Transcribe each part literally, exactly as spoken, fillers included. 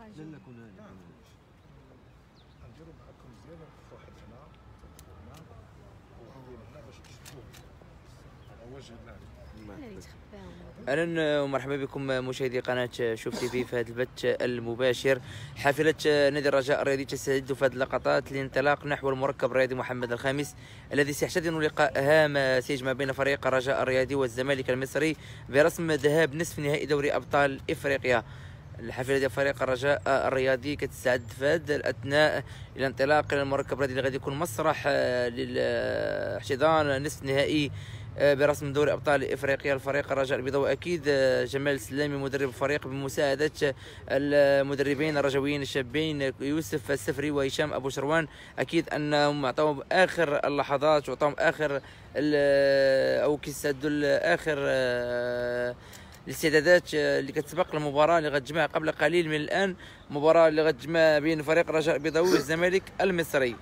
لا لا كون هنا غنديرو معاكم مزيان واحد هنا هنا وهنا باش تشوفوه على وجه الله. اهلا ومرحبا بكم مشاهدي قناه شوف تي في في هذا البث المباشر. حافله نادي الرجاء الرياضي تستعد في هذه اللقطات للانطلاق نحو المركب الرياضي محمد الخامس الذي سيحتضن لقاء هام سيجمع بين فريق الرجاء الرياضي والزمالك المصري برسم ذهاب نصف نهائي دوري ابطال افريقيا. الحافله ديال فريق الرجاء الرياضي كتستعد في هذا الاثناء الى انطلاق المركب الرياضي اللي غادي يكون مسرح للاحتضان نصف نهائي برسم دوري ابطال افريقيا الفريق الرجاء البيضاوي. اكيد جمال السلامي مدرب الفريق بمساعده المدربين الرجويين الشابين يوسف السفري وهشام ابو شروان، اكيد انهم عطاهم اخر اللحظات وعطاهم اخر او كيستعدوا اخر الاستعدادات اللي كتسبق المباراه اللي غتجمع قبل قليل من الان، مباراه اللي غتجمع بين فريق الرجاء البيضاوي والزمالك المصري.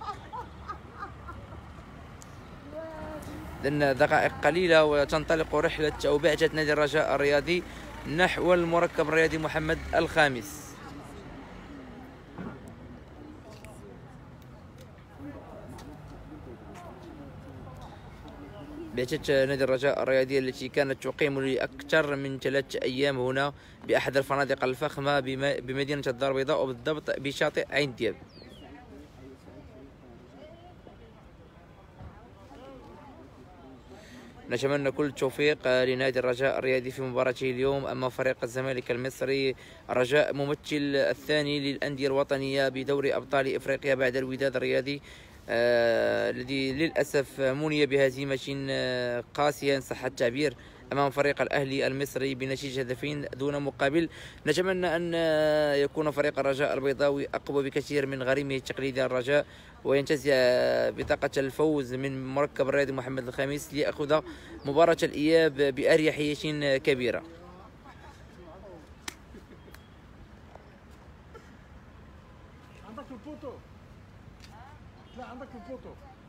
لأن دقائق قليلة وتنطلق رحلة أو بعثة نادي الرجاء الرياضي نحو المركب الرياضي محمد الخامس. بعثة نادي الرجاء الرياضي التي كانت تقيم لأكثر من ثلاثة أيام هنا بأحد الفنادق الفخمة بمدينة الدار البيضاء وبالضبط بشاطئ عين دياب. نتمنى كل التوفيق لنادي الرجاء الرياضي في مباراته اليوم امام فريق الزمالك المصري. الرجاء ممثل الثاني للانديه الوطنيه بدوري ابطال افريقيا بعد الوداد الرياضي آه الذي للاسف مني بهزيمه آه قاسيه ان صح التعبير امام فريق الاهلي المصري بنتيجه هدفين دون مقابل. نتمنى ان يكون فريق الرجاء البيضاوي اقوى بكثير من غريمه التقليدي الرجاء وينتزع بطاقه الفوز من مركب الرياضي محمد الخامس ليأخذ مباراه الاياب باريحيه كبيره. عندك البوتو لا عندك البوتو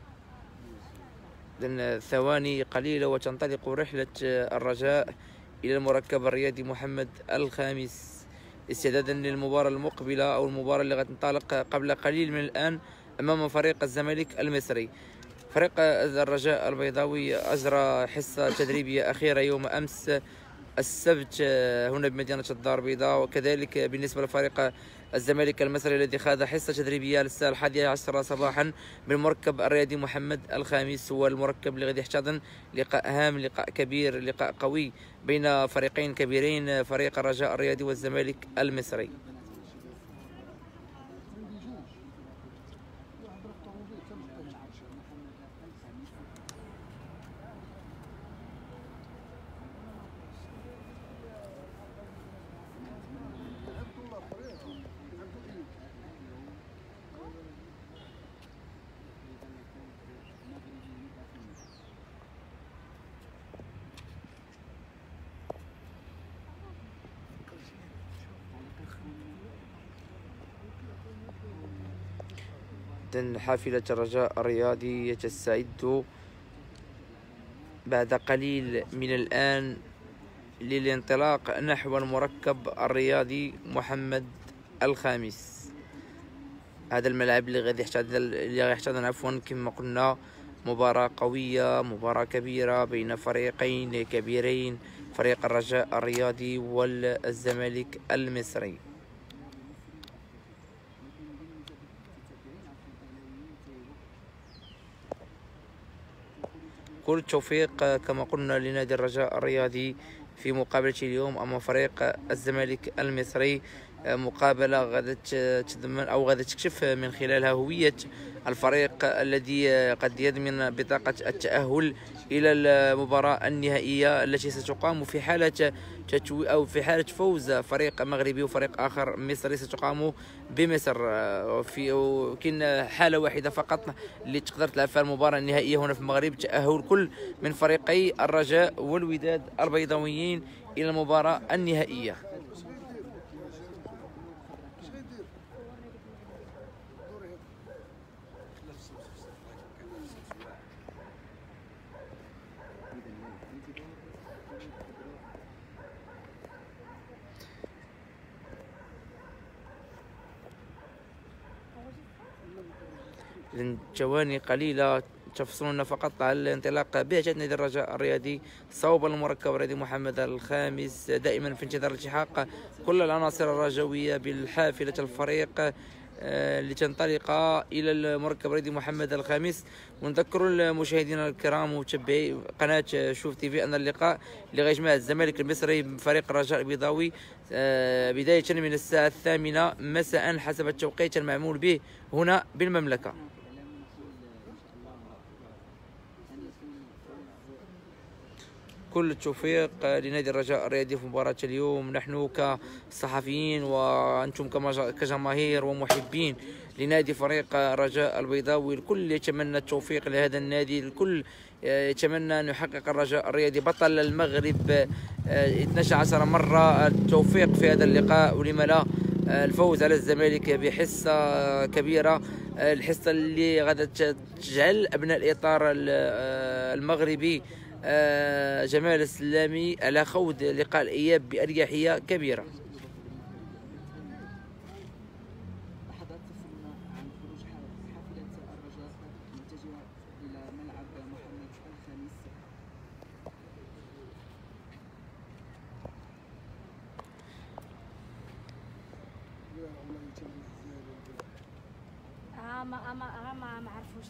لأن ثواني قليلة وتنطلق رحلة الرجاء إلى المركب الرياضي محمد الخامس استعدادا للمباراة المقبلة أو المباراة اللي غتنطلق قبل قليل من الآن أمام فريق الزمالك المصري. فريق الرجاء البيضاوي أجرى حصة تدريبية أخيرة يوم أمس السبت هنا بمدينة الدار البيضاء، وكذلك بالنسبة لفريق الزمالك المصري الذي خاض حصة تدريبية للساعة الحادية عشرة صباحا بالمركب الرياضي محمد الخامس. هو المركب اللي غادي يحتضن لقاء هام، لقاء كبير، لقاء قوي بين فريقين كبيرين، فريق الرجاء الرياضي والزمالك المصري. حافلة الرجاء الرياضي تستعد بعد قليل من الآن للانطلاق نحو المركب الرياضي محمد الخامس. هذا الملعب اللي غادي يحتضن اللي غادي يحتضن عفوا كما قلنا مباراة قوية، مباراة كبيرة بين فريقين كبيرين، فريق الرجاء الرياضي والزمالك المصري. كل التوفيق كما قلنا لنادي الرجاء الرياضي في مقابلته اليوم أمام فريق الزمالك المصري، مقابلة غادي تضمن أو غادي تكشف من خلالها هوية الفريق الذي قد يضمن بطاقة التأهل إلى المباراة النهائية التي ستقام في حالة تتو أو في حالة فوز فريق مغربي وفريق آخر مصري ستقام بمصر. في كاين حالة واحدة فقط اللي تقدر تلعب فيها المباراة النهائية هنا في المغرب، تأهل كل من فريقي الرجاء والوداد البيضاويين إلى المباراة النهائية. إذن ثواني قليلة تفصلنا فقط على الانطلاق بعثة نادي الرجاء الرياضي صوب المركب الرياضي محمد الخامس، دائما في انتظار التحاق كل العناصر الرجوية بالحافلة الفريق لتنطلق إلى المركب الرياضي محمد الخامس. ونذكر المشاهدين الكرام ومتابعي قناة شوف تي في أن اللقاء لغيجمع الزمالك المصري بفريق الرجاء البيضاوي بداية من الساعة الثامنة مساء حسب التوقيت المعمول به هنا بالمملكة. كل التوفيق لنادي الرجاء الرياضي في مباراة اليوم. نحن كصحفيين وأنتم كجماهير ومحبين لنادي فريق الرجاء البيضاوي، الكل يتمنى التوفيق لهذا النادي، الكل يتمنى أن يحقق الرجاء الرياضي بطل المغرب اثنتي عشرة مرة التوفيق في هذا اللقاء، ولما لا الفوز على الزمالك بحصة كبيرة، الحصة اللي غادة تجعل أبناء الإطار المغربي جمال السلامي على خوض لقاء الإياب بأريحية كبيرة. لحظات تفصلنا عن خروج حافلة الرجاء متجهة إلى ملعب محمد الخامس. اه ما ما ما ما عرفوش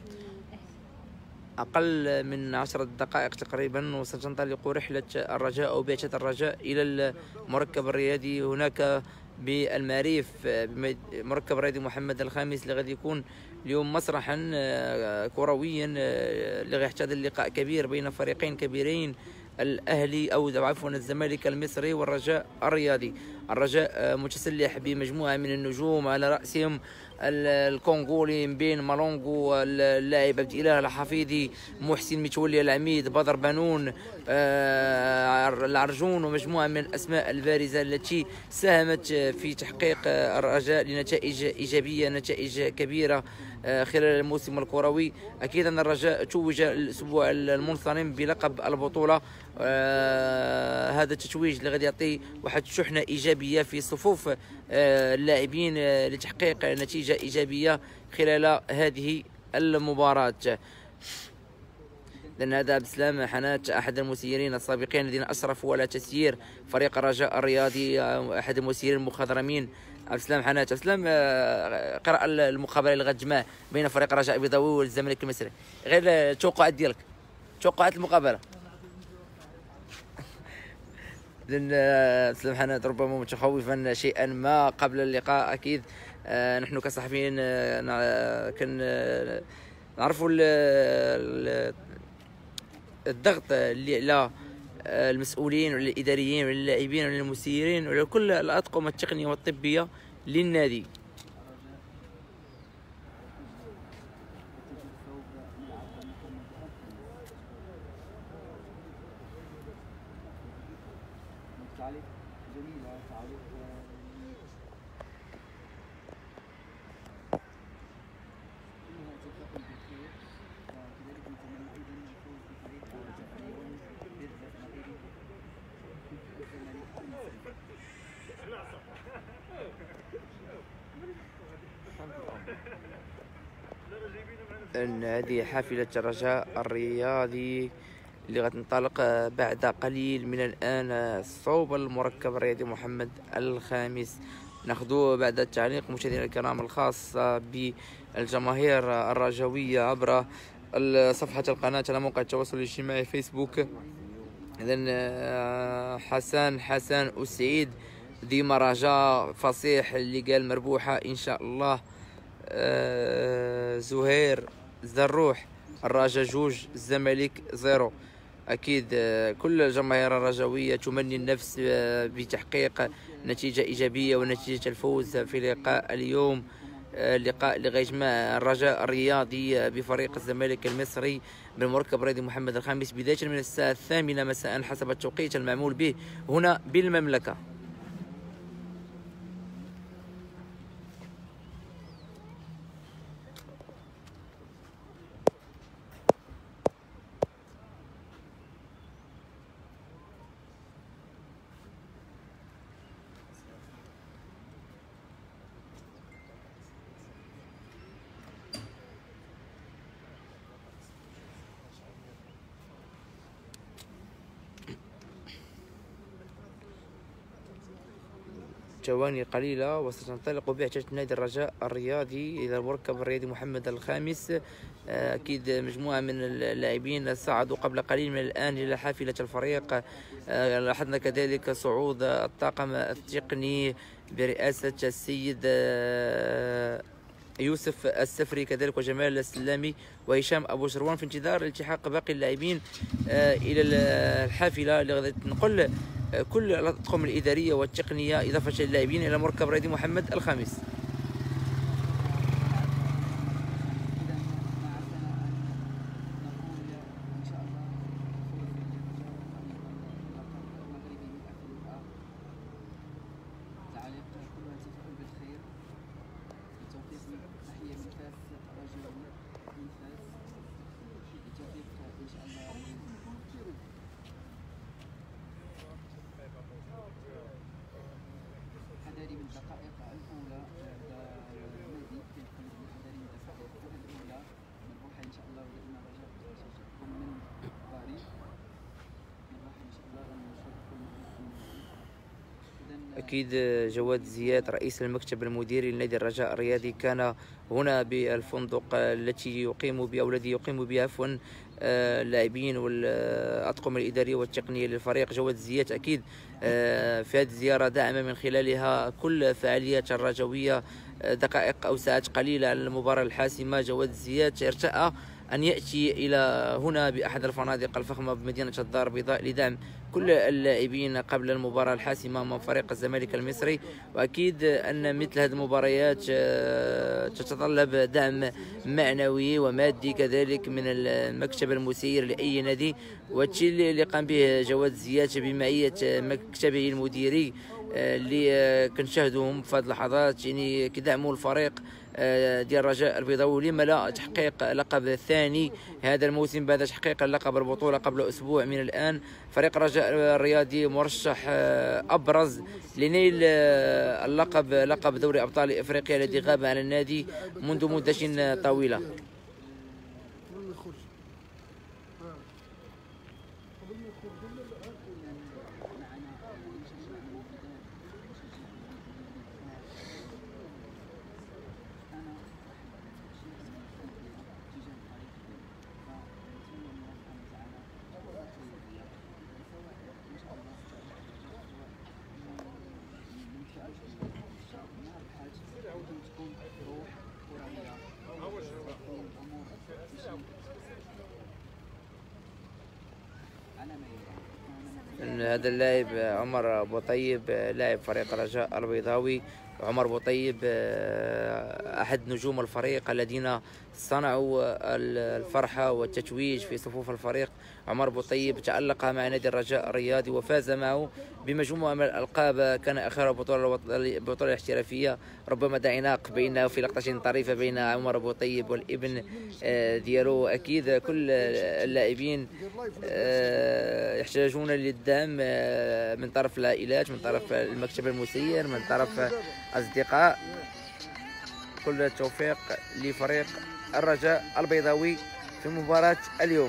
أقل من عشرة دقائق تقريبا وستنطلق رحلة الرجاء أو بعثة الرجاء إلى المركب الرياضي هناك بالمريف، مركب الرياضي محمد الخامس اللي غادي يكون اليوم مسرحا كرويا اللي غيحتضن لقاء كبير بين فريقين كبيرين، الأهلي أو عفوا الزمالك المصري والرجاء الرياضي. الرجاء متسلح بمجموعة من النجوم على رأسهم الكونغولي بين مالونغو، اللاعب عبد الاله الحفيظي، محسن متولي العميد، بدر بنون، العرجون، ومجموعه من الاسماء البارزه التي ساهمت في تحقيق الرجاء لنتائج ايجابيه، نتائج كبيره خلال الموسم الكروي. اكيد ان الرجاء توج الاسبوع المنصرم بلقب البطوله، آه هذا التتويج اللي غادي يعطي واحد الشحنه ايجابيه في صفوف آه اللاعبين آه لتحقيق نتيجه ايجابيه خلال هذه المباراه. لأن هذا عبد السلام حنات أحد المسيرين السابقين الذين أشرفوا على تسيير فريق الرجاء الرياضي، أحد المسيرين المخضرمين عبد السلام حنات. عبد السلام قرأ المقابلة اللي غتجمع بين فريق الرجاء البيضاوي والزمالك المصري، غير التوقعات ديالك، توقعات المقابلة. لأن عبد السلام حنات ربما متخوفا شيئا ما قبل اللقاء. أكيد نحن كصحفيين كن نعرفوا الضغط اللي على المسؤولين وعلى الاداريين وعلى اللاعبين وعلى المسيرين وعلى كل الاطقم التقنيه والطبيه للنادي. أن هذه حافلة الرجاء الرياضي اللي غتنطلق بعد قليل من الآن صوب المركب الرياضي محمد الخامس. ناخذ بعد التعليق مشاهدينا الكرام الخاص بالجماهير الرجاوية عبر صفحة القناة على موقع التواصل الاجتماعي فيسبوك. إذن حسن حسن أسعيد ديما رجاء فصيح اللي قال مربوحة إن شاء الله. زهير زروح الرجاء جوج الزمالك زيرو. أكيد كل الجماهير الرجاوية تمني النفس بتحقيق نتيجة إيجابية ونتيجة الفوز في لقاء اليوم، اللقاء اللي غيجمع الرجاء الرياضي بفريق الزمالك المصري بالمركب الرياضي محمد الخامس بداية من الساعة الثامنة مساء حسب التوقيت المعمول به هنا بالمملكة. ثواني قليلة وستنطلق بعثة نادي الرجاء الرياضي إلى المركب الرياضي محمد الخامس. أكيد مجموعة من اللاعبين صعدوا قبل قليل من الآن إلى حافلة الفريق. لاحظنا كذلك صعود الطاقم التقني برئاسة السيد يوسف السفري كذلك وجمال السلامي وهشام أبو شروان في انتظار التحاق باقي اللاعبين إلى الحافلة اللي غادي تنقل كل الأطقم الإدارية والتقنية إضافة اللاعبين إلى مركب الرياضي محمد الخامس. أكيد جواد زياد رئيس المكتب المديري لنادي الرجاء الرياضي كان هنا بالفندق التي يقيم بها أو الذي يقيم بها عفوا اللاعبين والأطقم الإدارية والتقنية للفريق. جواد زياد أكيد في هذه الزيارة دعم من خلالها كل فعاليات الرجوية دقائق أو ساعات قليلة على المباراة الحاسمة. جواد زياد ارتأى أن يأتي إلى هنا بأحد الفنادق الفخمة بمدينة الدار البيضاء لدعم كل اللاعبين قبل المباراة الحاسمة من فريق الزمالك المصري. وأكيد أن مثل هذه المباريات تتطلب دعم معنوي ومادي كذلك من المكتب المسير لأي نادي، والشيء اللي قام به جواد زياد بمعية مكتبه المديري اللي كنشاهدوهم في هذه اللحظات يعني كدعموا الفريق ديال الرجاء البيضاوي. لما لا تحقيق لقب الثاني هذا الموسم بعد تحقيق اللقب البطولة قبل أسبوع من الآن. فريق الرجاء الرياضي مرشح أبرز لنيل اللقب لقب دوري أبطال إفريقيا الذي غاب عن النادي منذ مدة طويلة. هذا اللاعب عمر بوطيب لاعب فريق الرجاء البيضاوي. عمر بوطيب أحد نجوم الفريق الذين صنعوا الفرحة والتتويج في صفوف الفريق. عمر بوطيب تألق مع نادي الرجاء الرياضي وفاز معه بمجموعة من الألقاب، كان آخرها بطولة البطولة الاحترافية. ربما دعيناق بينه في لقطة طريفة بين عمر بوطيب والابن ديالو. أكيد كل اللاعبين يحتاجون للدعم من طرف العائلات، من طرف المكتب المسير، من طرف أصدقاء. كل التوفيق لفريق الرجاء البيضاوي في مباراة اليوم.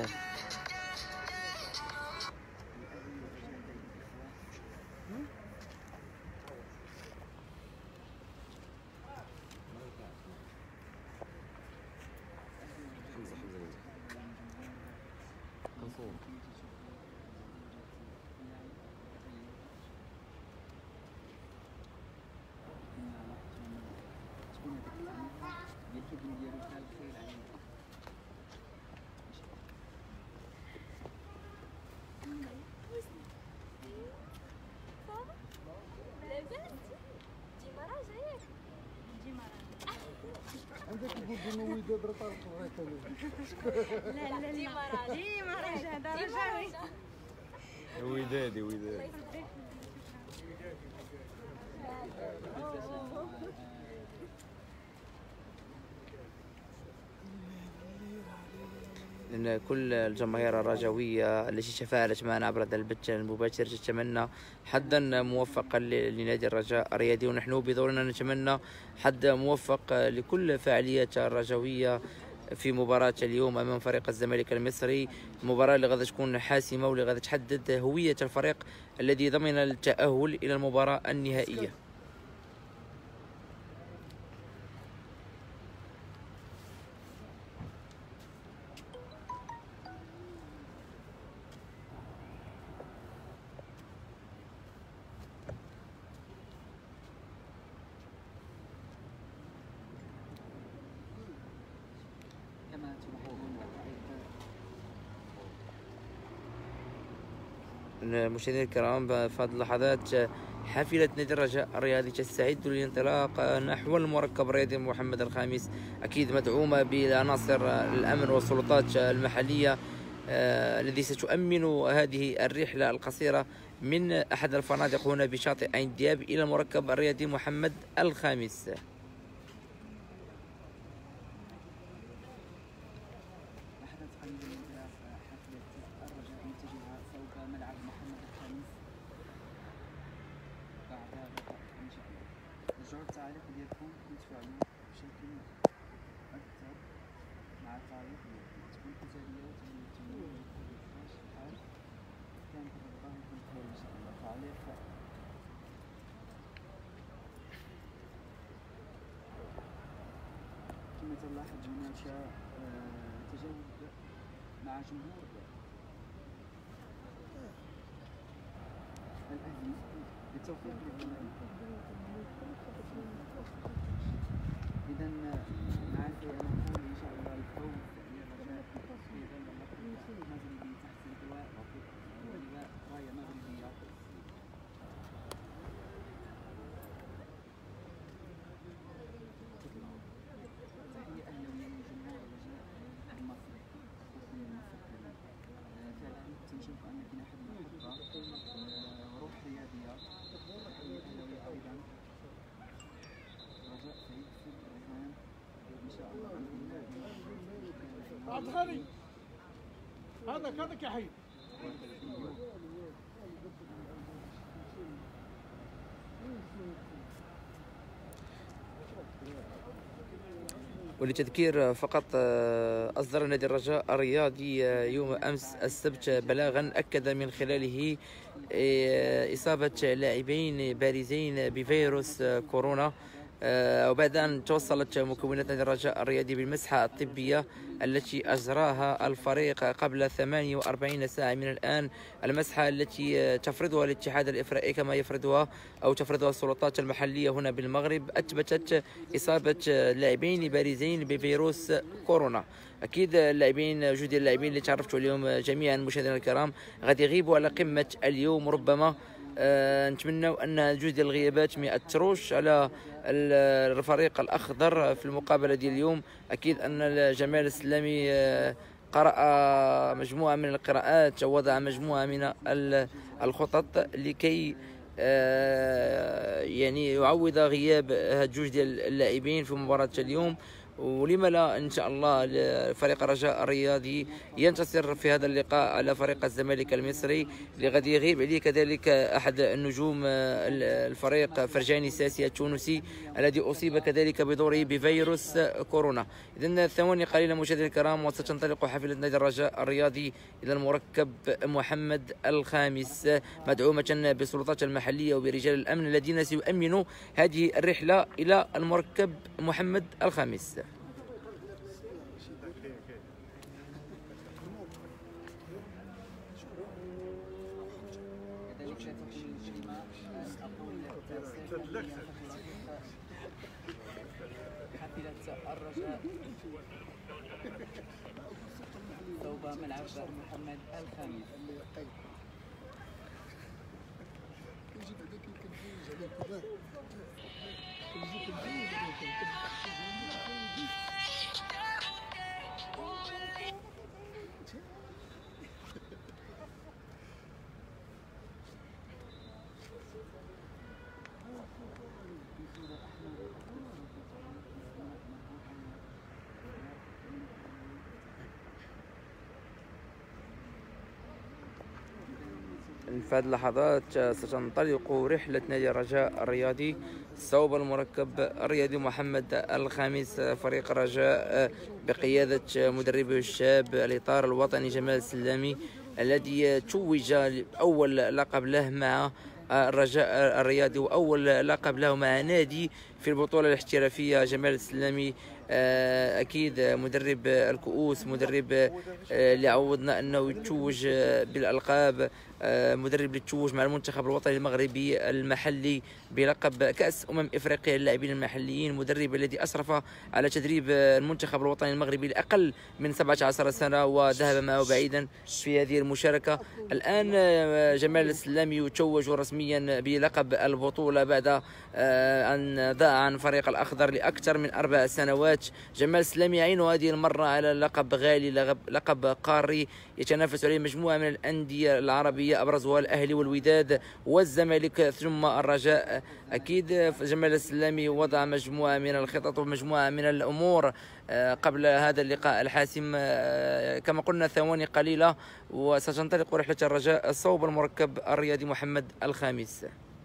عندك تقول بانه وداد راه طارق الغيط. لا لا ديما راه ديما راه هذا رجاوي ودادي ودادي. إن كل الجماهير الرجوية التي تفاعلت معنا عبر هذا البث المباشر تتمنى حظا موفقا لنادي الرجاء الرياضي، ونحن بدورنا نتمنى حظ موفق لكل فعاليات الرجوية في مباراة اليوم أمام فريق الزمالك المصري. المباراة اللي غادي تكون حاسمة واللي غادي تحدد هوية الفريق الذي ضمن التأهل إلى المباراة النهائية. مشاهدينا الكرام، في هذه اللحظات حافلة نادي الرجاء الرياضي تستعد للانطلاق نحو المركب الرياضي محمد الخامس، أكيد مدعومة بعناصر الأمن والسلطات المحلية الذي ستؤمن هذه الرحلة القصيرة من أحد الفنادق هنا بشاطئ عين دياب إلى المركب الرياضي محمد الخامس. رجوع التعليق ديالكم يتفاعلوا بشكل أكثر مع التعليق ديالكم، تكون كتابية وتمنية كيفاش الحال كانت الرغبة يكون خير إن شاء الله. تعليق كما تلاحظ هناك تجاوب مع جمهور الأهلي بالتوفيق للجميع. إذا مع سيكون إن شاء الله الفوز للرجاء في ظل اللقب المغربي تحت اللواء ولواء راية مغربية. تحية أهلاوية من جمهور الرجاء المصري وكل المفكرين. فعلا تنشوف أن كاين أحد المحبة وروح رياضية. تحية أهلاوية أيضا. رجاء سيكسب الرهان إن شاء الله بإذن الله. عبد الغني هذاك هذاك يا حي. ولتذكير فقط، أصدر نادي الرجاء الرياضي يوم أمس السبت بلاغا أكد من خلاله إصابة لاعبين بارزين بفيروس كورونا، وبعد أن توصلت مكونات نادي الرجاء الرياضي بالمسحة الطبية التي أجراها الفريق قبل ثمانية وأربعين ساعة من الآن. المسحة التي تفرضها الاتحاد الإفريقي كما يفرضها أو تفرضها السلطات المحلية هنا بالمغرب أثبتت إصابة لاعبين بارزين بفيروس كورونا. أكيد اللاعبين جوج ديال اللاعبين اللي تعرفتوا اليوم جميعا مشاهدينا الكرام غادي يغيبوا على قمة اليوم. ربما أه نتمنوا ان جوج ديال الغيابات ما ياثروش على الفريق الاخضر في المقابله ديال اليوم. اكيد ان جمال السلامي أه قرأ مجموعه من القراءات ووضع مجموعه من الخطط لكي أه يعني يعوض غياب هاد جوج ديال اللاعبين في مباراه اليوم. ولما لا ان شاء الله فريق الرجاء الرياضي ينتصر في هذا اللقاء على فريق الزمالك المصري اللي غادي يغيب عليه كذلك احد النجوم الفريق فرجاني ساسي التونسي الذي اصيب كذلك بدوره بفيروس كورونا. اذا ثواني قليله مشاهدينا الكرام وستنطلق حافله نادي الرجاء الرياضي الى المركب محمد الخامس مدعومه بالسلطات المحليه وبرجال الامن الذين سيؤمنوا هذه الرحله الى المركب محمد الخامس. حافلة الرجاء صوب ملعب محمد الخامس. في هذه اللحظات ستنطلق رحلة نادي الرجاء الرياضي صوب المركب الرياضي محمد الخامس. فريق الرجاء بقيادة مدربه الشاب الإطار الوطني جمال السلامي الذي توج أول لقب له مع الرجاء الرياضي وأول لقب له مع نادي في البطولة الاحترافية. جمال السلامي اكيد مدرب الكؤوس، مدرب اللي عوضنا انه يتوج بالالقاب، مدرب اللي تشوج مع المنتخب الوطني المغربي المحلي بلقب كأس أمم إفريقيا للاعبين المحليين، مدرب الذي أشرف على تدريب المنتخب الوطني المغربي لأقل من سبعة عشر سنة وذهب معه بعيدا في هذه المشاركة. الآن جمال السلامي يتوج رسميا بلقب البطولة بعد أن ضاع عن فريق الأخضر لأكثر من أربع سنوات. جمال السلامي يعين هذه المرة على لقب غالي، لقب قاري يتنافس عليه مجموعة من الأندية العربية أبرزها الأهلي والوداد والزمالك ثم الرجاء. أكيد جمال السلامي وضع مجموعة من الخطط ومجموعة من الأمور قبل هذا اللقاء الحاسم. كما قلنا ثواني قليلة وستنطلق رحلة الرجاء صوب المركب الرياضي محمد الخامس.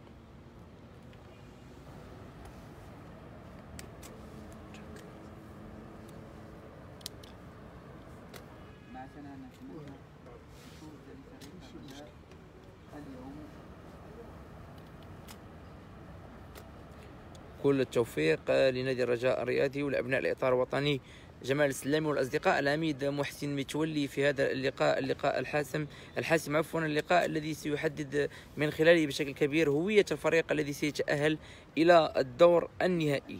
كل التوفيق لنادي الرجاء الرياضي والابناء الاطار الوطني جمال السلامي والاصدقاء. العميد محسن متولي في هذا اللقاء اللقاء الحاسم الحاسم عفوا اللقاء الذي سيحدد من خلاله بشكل كبير هوية الفريق الذي سيتأهل إلى الدور النهائي.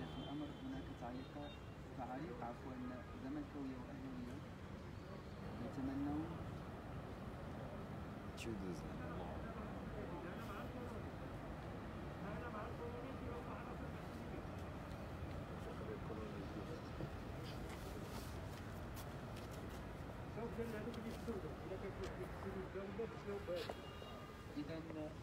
إذا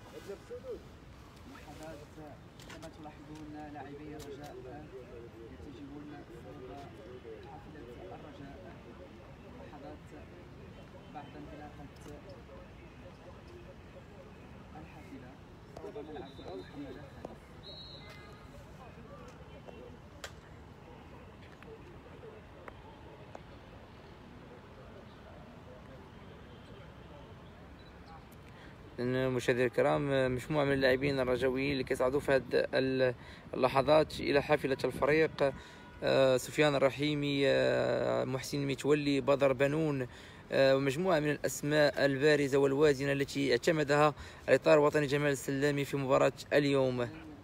لحظات كما تلاحظون لاعبي الرجاء يتجهون صوب حافلة الرجاء لحظات بعد انطلاقة الحافلة صوب ملعب محمد الخامس. مشاهدينا الكرام، مجموعة من اللاعبين الرجاويين اللي كيصعدوا في هذه اللحظات إلى حافلة الفريق: سفيان الرحيمي، محسن متولي، بدر بنون، ومجموعة من الأسماء البارزة والوازنة التي اعتمدها الإطار الوطني جمال السلامي في مباراة اليوم.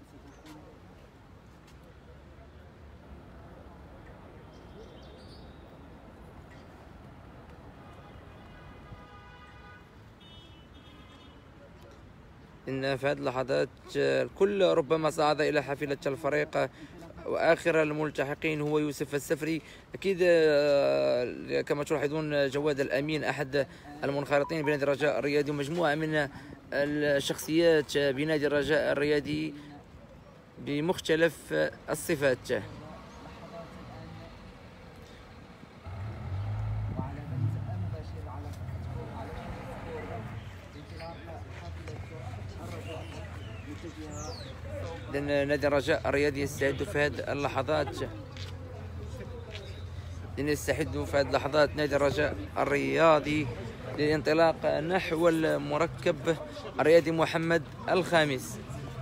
إن في هذه اللحظات الكل ربما صعد إلى حافلة الفريق، وآخر الملتحقين هو يوسف السفري. أكيد كما تلاحظون جواد الأمين أحد المنخرطين بنادي الرجاء الرياضي، ومجموعة من الشخصيات بنادي الرجاء الرياضي بمختلف الصفات. لأن نادي الرجاء الرياضي يستعد في هذه اللحظات لأن يستعد في هذه اللحظات نادي الرجاء الرياضي للانطلاق نحو المركب الرياضي محمد الخامس.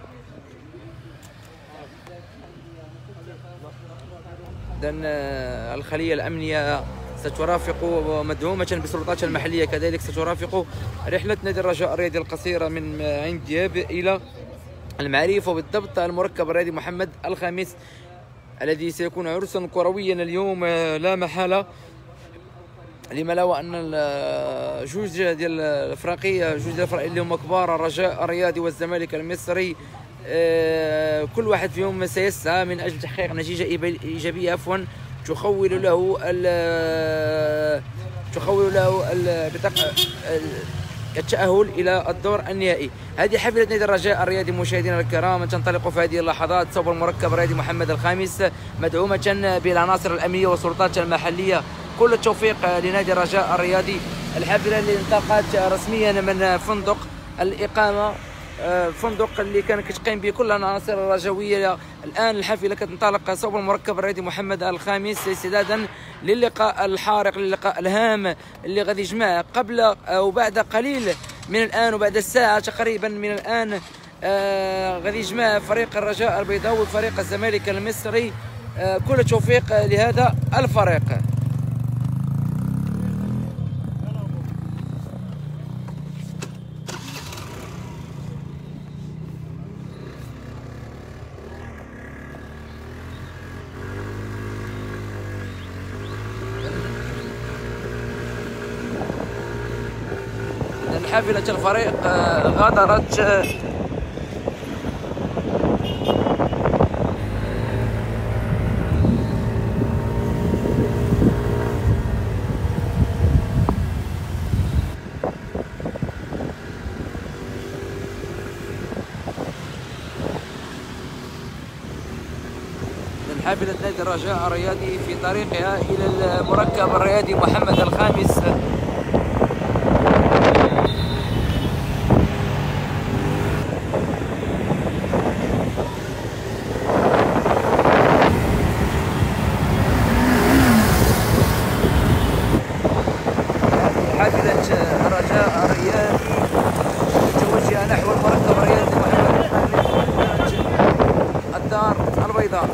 لأن الخلية الأمنية سترافق مدعومة بالسلطات المحلية كذلك سترافق رحلة نادي الرجاء الرياضي القصيرة من عين دياب إلى المعرفة وبالضبط المركب الرياضي محمد الخامس الذي سيكون عرسا كرويا اليوم لا محالة، لما لا وأن جوج ديال الأفريقية جوج ديال الأفريقية اللي هما كبار الرجاء الرياضي والزمالك المصري كل واحد فيهم سيسعى من أجل تحقيق نتيجة إيجابية عفوا تخول له تخول له التأهل إلى الدور النهائي. هذه حافلة نادي الرجاء الرياضي مشاهدينا الكرام تنطلق في هذه اللحظات صوب المركب الرياضي محمد الخامس مدعومة بالعناصر الأمنية والسلطات المحلية. كل التوفيق لنادي الرجاء الرياضي. الحافلة اللي انطلقت رسميا من فندق الإقامة، الفندق اللي كان كتقيم به كل العناصر الرجاوية. الآن الحافلة كتنطلق صوب المركب الرياضي محمد الخامس استعدادا للقاء الحارق، للقاء الهام اللي غادي يجمع قبل أو بعد قليل من الآن وبعد الساعة تقريبا من الآن آه غادي يجمع فريق الرجاء البيضاوي وفريق الزمالك المصري آه، كل التوفيق لهذا الفريق. حافلة الفريق آه، غادرت آه، حافلة نادي الرجاء الرياضي في طريقها إلى المركب الرياضي محمد الخامس. حافلة الرجاء الرياضي متوجهة نحو المركب الرياضي محمد الخامس الدار البيضاء.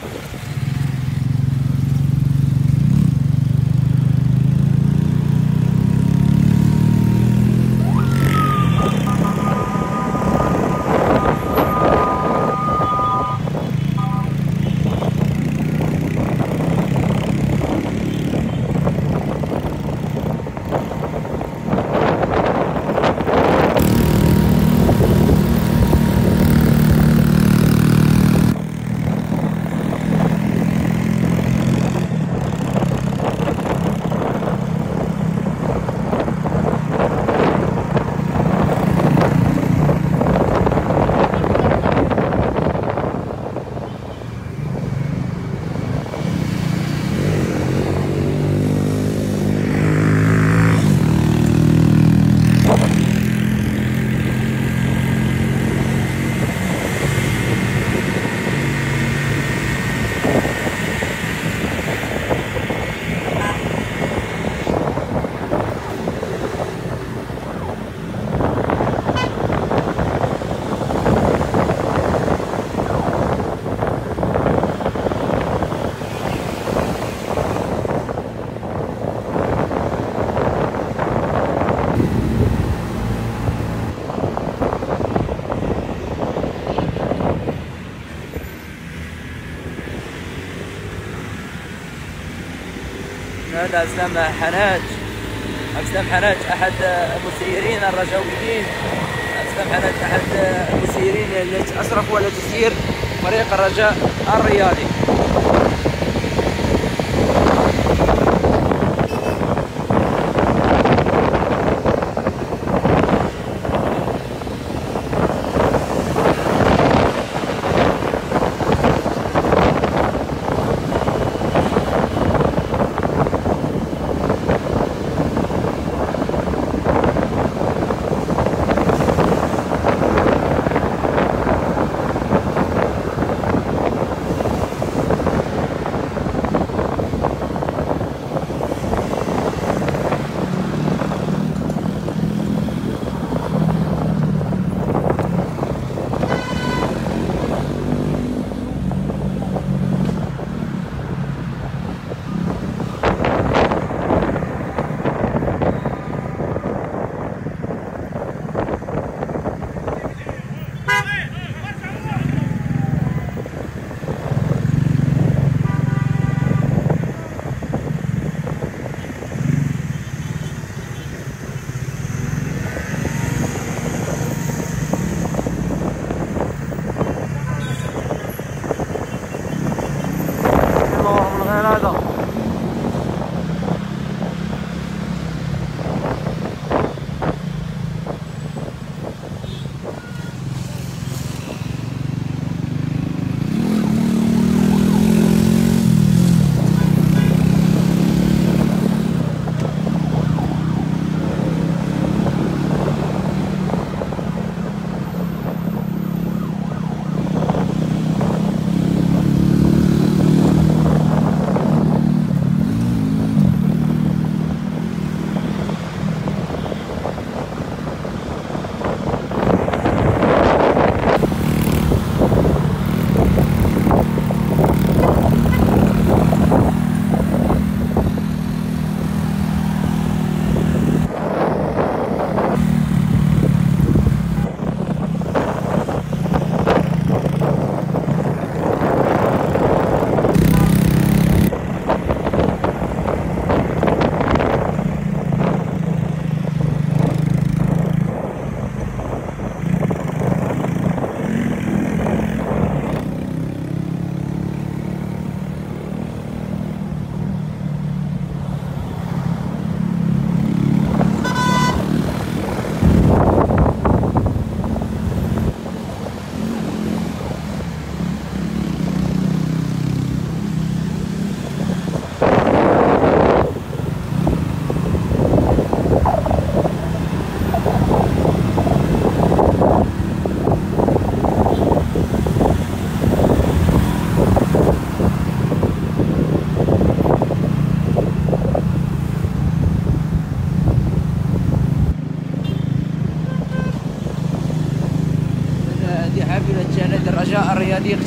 هذا أسلام حناج أسلام حناج أحد المسيرين الرجاويين. أسلام حناج أحد المسيرين التي أشرفوا على تسيير فريق الرجاء الرياضي.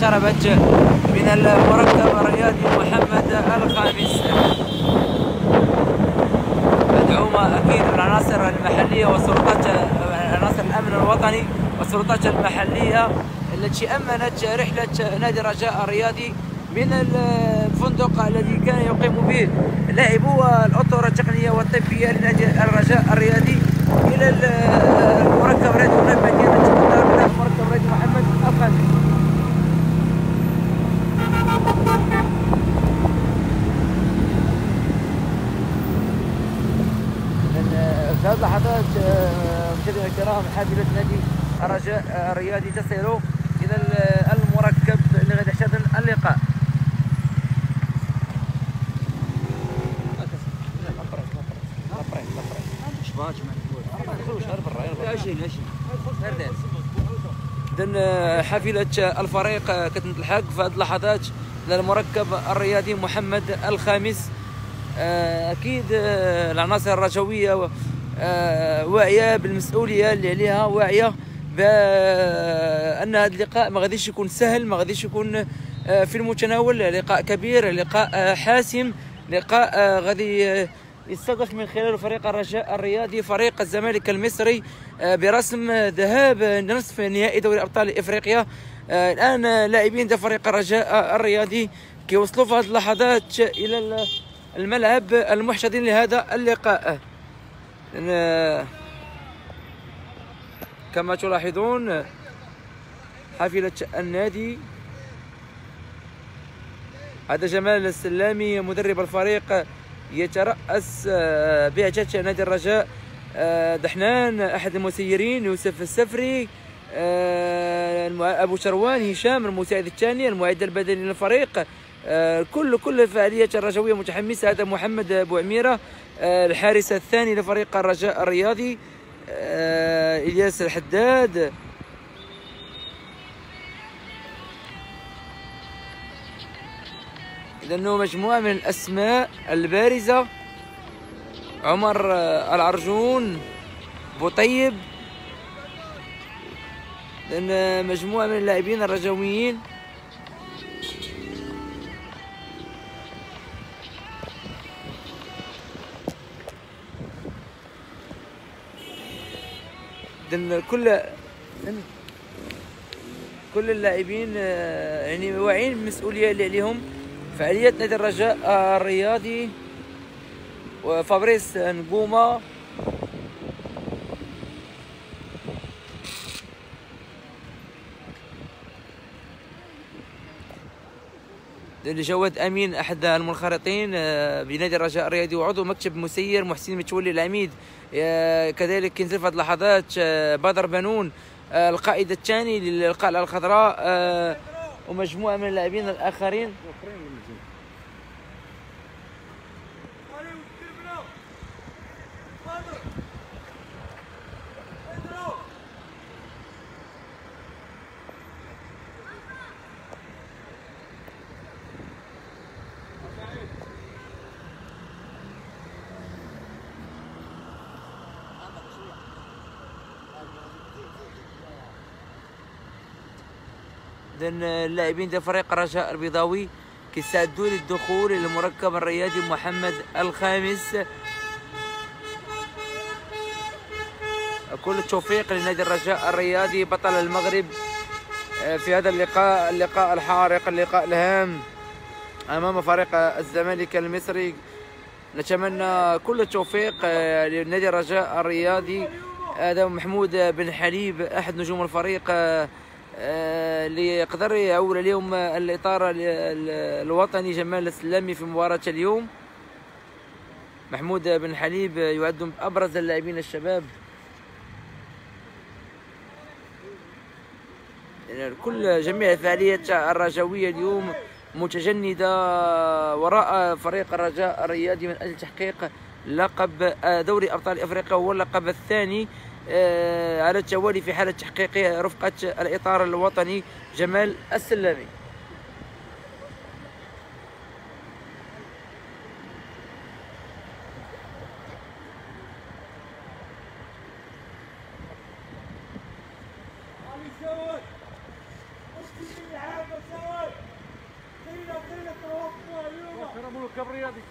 اقتربت من المركب الرياضي محمد الخامس. مدعومة أكيد بالعناصر المحلية وسلطات عناصر الأمن الوطني والسلطات المحلية التي أمنت رحلة نادي الرجاء الرياضي من الفندق الذي كان يقيم به لاعبو الأطر التقنية والطبية لنادي الرجاء الرياضي إلى المركب الرياضي هنا بمدينة قطر من المركب الرياضي محمد الخامس. في هذه اللحظات مشاهدينا الكرام حافلة نادي الرجاء الرياضي تصل إلى المركب اللي غادي يحتضن اللقاء. إذن حافلة الفريق كتنتلحق في هذه اللحظات للمركب الرياضي محمد الخامس. أكيد العناصر الرجوية واعية بالمسؤولية اللي عليها، واعية بأن هذا اللقاء ما غاديش يكون سهل، ما غاديش يكون في المتناول، لقاء كبير، لقاء حاسم، لقاء غادي يستضيف من خلاله فريق الرجاء الرياضي فريق الزمالك المصري برسم ذهاب نصف نهائي دوري ابطال افريقيا. الان لاعبين فريق الرجاء الرياضي كيوصلوا في هذه اللحظات الى الملعب المحتضن لهذا اللقاء. كما تلاحظون حافلة النادي، هذا جمال السلامي مدرب الفريق يترأس بعثة نادي الرجاء، دحنان أحد المسيرين، يوسف السفري، أبو شروان هشام المساعد الثاني، المعد البدني للفريق، كل كل الفعاليات الرجوية متحمسة. هذا محمد بوعميرة الحارس الثاني لفريق الرجاء الرياضي، إلياس الحداد، لأنه مجموعة من الأسماء البارزة، عمر العرجون، بوطيب، لأن مجموعة من اللاعبين الرجويين. كل كل اللاعبين يعني واعيين بالمسؤوليه اللي عليهم. فعاليات نادي الرجاء الرياضي وفابريس نقومه جواد امين احد المنخرطين بنادي الرجاء الرياضي وعضو مكتب مسير، محسن متولي العميد كذلك كنزل في هذه اللحظات، بدر بنون القائد الثاني للقلعه الخضراء، ومجموعه من اللاعبين الاخرين. إذن اللاعبين ديال فريق الرجاء البيضاوي كيستعدوا للدخول الى المركب الرياضي محمد الخامس. كل التوفيق لنادي الرجاء الرياضي بطل المغرب في هذا اللقاء، اللقاء الحارق، اللقاء الهام امام فريق الزمالك المصري. نتمنى كل التوفيق لنادي الرجاء الرياضي. هذا محمود بن حليب احد نجوم الفريق اللي يقدر يعول اليوم الاطار الوطني جمال السلامي في مباراة اليوم. محمود بن حليب يعد من ابرز اللاعبين الشباب. كل جميع الفعاليات الرجوية اليوم متجندة وراء فريق الرجاء الرياضي من اجل تحقيق لقب دوري ابطال افريقيا، هو اللقب الثاني على التوالي في حالة تحقيق رفقة الإطار الوطني جمال السلامي. علي المركب الرياضي.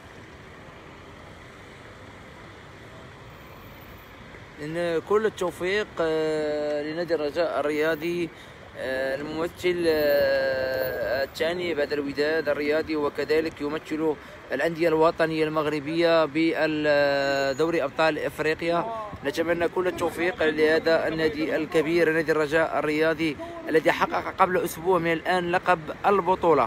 إن كل التوفيق آه، لنادي الرجاء الرياضي، آه، الممثل آه، الثاني بعد الوداد الرياضي، وكذلك يمثل الأندية الوطنية المغربية بدوري أبطال إفريقيا. نتمنى كل التوفيق لهذا النادي الكبير نادي الرجاء الرياضي الذي حقق قبل أسبوع من الآن لقب البطولة.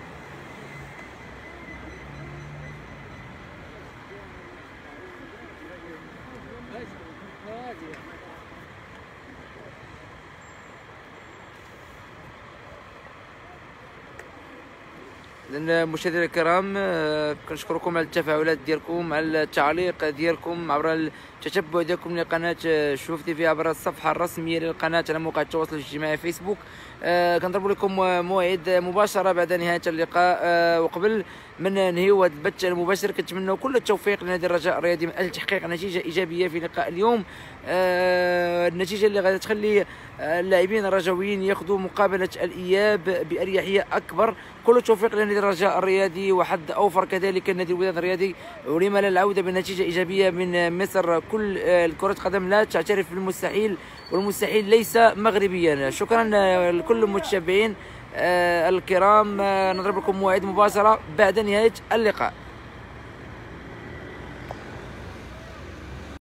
إذن مشاهدينا الكرام، آه، كنشكركم على التفاعلات ديالكم، على التعليق ديالكم عبر التتبع ديالكم لقناه آه، شوف تي في عبر الصفحه الرسميه للقناه على موقع التواصل الاجتماعي فيسبوك. آه، كنضرب لكم موعد مباشره بعد نهايه اللقاء، آه، وقبل من ننهيو هذا البث المباشر كنتمنوا كل التوفيق لنادي الرجاء الرياضي من اجل تحقيق نتيجه ايجابيه في لقاء اليوم، آه، النتيجه اللي غادي تخلي اللاعبين الرجاويين ياخذوا مقابله الاياب باريحيه اكبر. كل التوفيق لنادي الرجاء الرياضي، وحد اوفر كذلك نادي الوداد الرياضي، ولما لا العوده بنتيجه ايجابيه من مصر. كل كره قدم لا تعترف بالمستحيل، والمستحيل ليس مغربيا. شكرا لكل المتابعين الكرام، نضرب لكم موعد مباشره بعد نهايه اللقاء.